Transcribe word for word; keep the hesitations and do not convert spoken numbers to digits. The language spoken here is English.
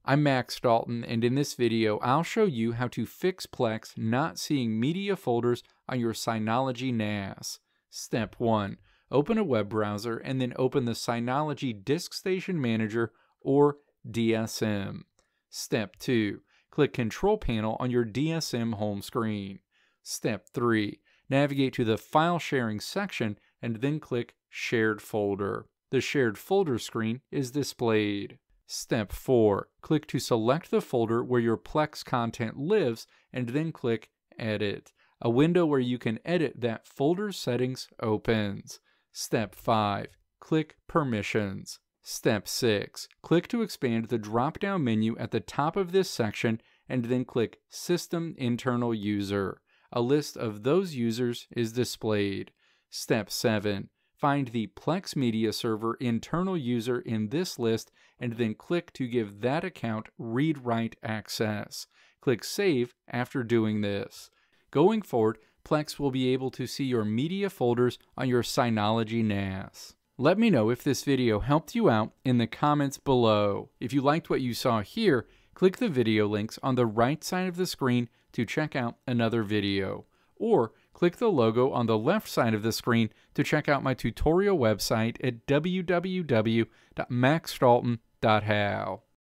I'm Max Dalton, and in this video I'll show you how to fix Plex not seeing media folders on your Synology N A S. Step one. Open a web browser and then open the Synology DiskStation Manager or D S M. Step two. Click Control Panel on your D S M home screen. Step three. Navigate to the File Sharing section and then click Shared Folder. The Shared Folder screen is displayed. Step four. Click to select the folder where your Plex content lives and then click Edit. A window where you can edit that folder's settings opens. Step five. Click Permissions. Step six. Click to expand the drop-down menu at the top of this section and then click System Internal User. A list of those users is displayed. Step seven. Find the Plex Media Server internal user in this list and then click to give that account read-write access. Click Save after doing this. Going forward, Plex will be able to see your media folders on your Synology N A S. Let me know if this video helped you out in the comments below. If you liked what you saw here, click the video links on the right side of the screen to check out another video. Or click the logo on the left side of the screen to check out my tutorial website at w w w dot max dalton dot how.